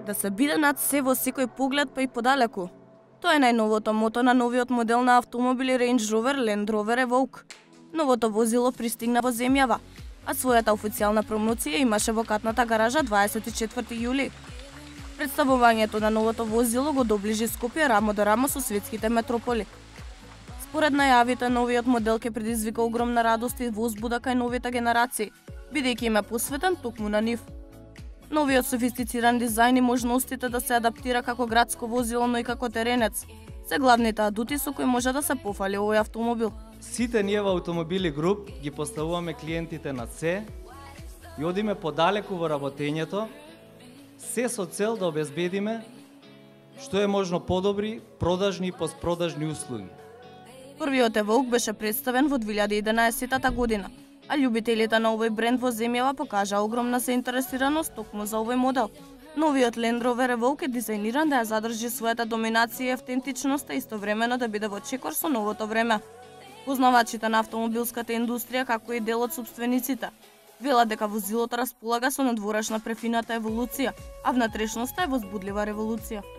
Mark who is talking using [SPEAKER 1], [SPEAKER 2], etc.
[SPEAKER 1] Да се биде над се во секој поглед па и подалеку. Тоа е најновото мото на новиот модел на автомобили Range Rover Land Rover Evoque. Новото возило пристигна во земјава, а својата официјална промоција имаше во катната гаража 24 јули. Представувањето на новото возило го доближи Скопје рамо до рамо со светските метрополи. Според најавите, новиот модел ќе предизвика огромна радост и возбуда кај новите генерации, бидејќи им е посветен токму на нив. Новиот софистициран дизајн и можностите да се адаптира како градско возило, но и како теренец, се главните адути со кои може да се пофали овој автомобил.
[SPEAKER 2] Сите ние во Автомобили Груп ги поставуваме клиентите на се и одиме подалеку во работењето, се со цел да обезбедиме што е можно подобри продажни и постпродажни услуги.
[SPEAKER 1] Првиот Evoque беше представен во 2011 година, а љубителите на овој бренд во земјава покажа огромна заинтересираност токму за овој модел. Новиот Land Rover Evoque е дизајниран да ја задржи својата доминација и автентичност, а истовремено да биде во чекор со новото време. Познавачите на автомобилската индустрија, како и дел од сопствениците, велат дека возилото располага со надворешна префината еволуција, а внатрешноста е возбудлива револуција.